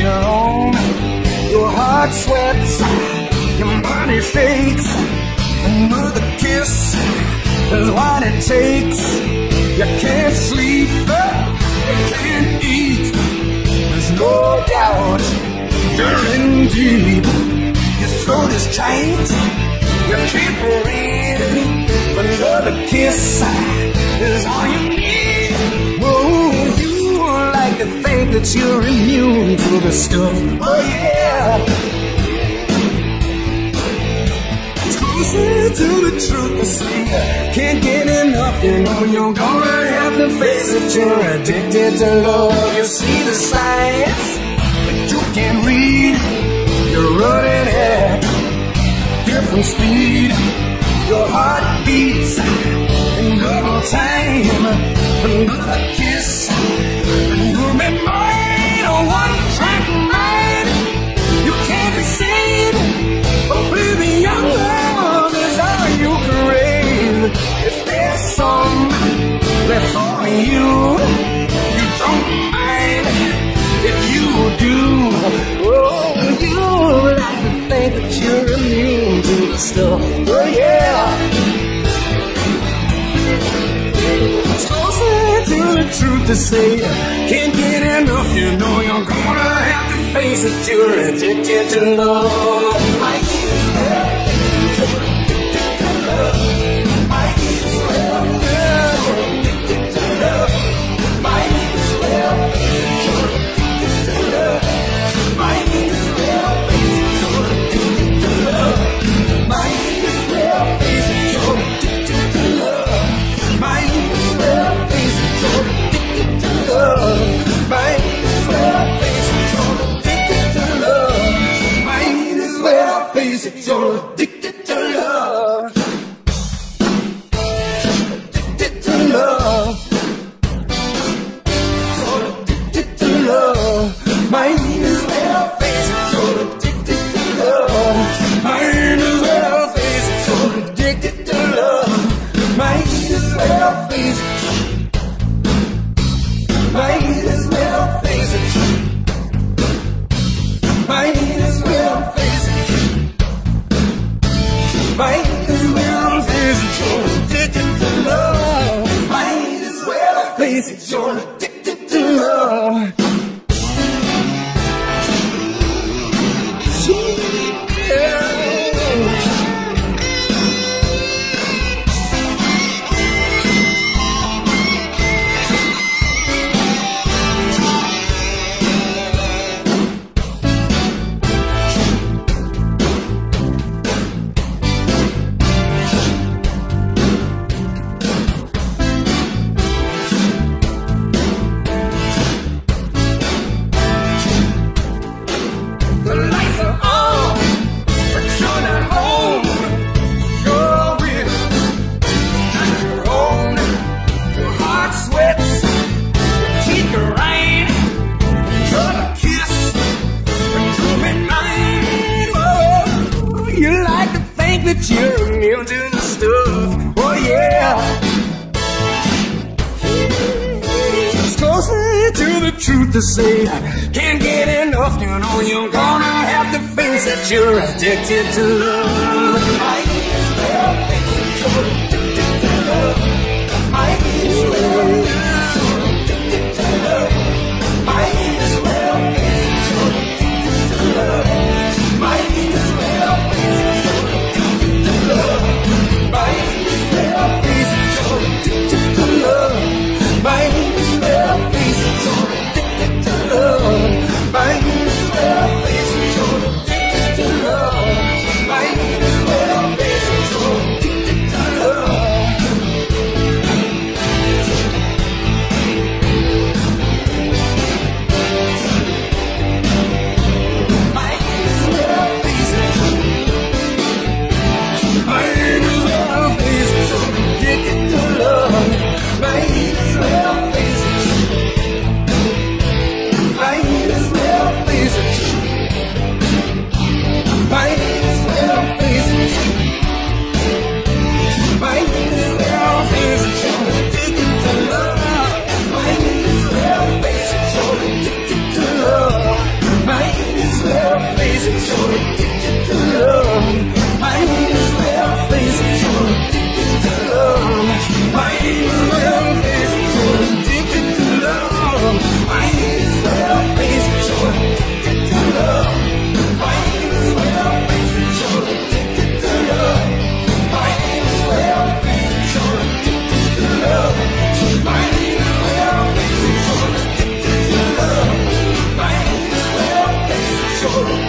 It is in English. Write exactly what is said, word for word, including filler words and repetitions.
your own. Your heart sweats, your body shakes. Another kiss is what it takes. You can't sleep, you can't eat. There's no doubt you're in deep. Your throat is tight, you can't breathe. Another kiss is all you need. Whoa, you like to think that you're immune to the stuff. Oh yeah. It's closer to the truth to say. Can't get enough, you know you're gonna have to face it. You're addicted to love. You see the signs, but you can't read. You're running at different speed. Your heart beats in double time. Another kiss, and you'll be mine. A one-track mind. You can't be seen, but baby, your love is all you crave. If there's some left for you, you don't mind. If you do, oh, you like to think that you're immune to the stuff. Oh yeah. It's closer to the truth to say. Can't get enough, you know you're gonna have to face it. You're addicted to love. I need love. Addicted to love. I need love. Addicted to love. I need love. You're addicted to love. I need love. You're addicted to love. I need love. You're addicted to love. My love face, you're addicted to love. My love face, you're addicted to love. My love face, you're addicted to love. Addicted to love. You're addicted to love. My love face, you're addicted to love. My love face, you're addicted to love. My well face, might as well face it. Might as well face it. Might as well face it. You're addicted to love. Might as well face it. You're addicted to love. That you're immune to the stuff. Oh yeah. It's closer to the truth to say. Can't get enough, you know you're gonna have to face it. You're addicted to love. I is well face it. You're addicted to love. I is well you're addicted to love. I is well face it. You're addicted to love. I is well face it. Love. My well face, you're addicted to love. My well face, you're addicted to love. My well face, you're addicted to love. My well face, you're addicted to love. control.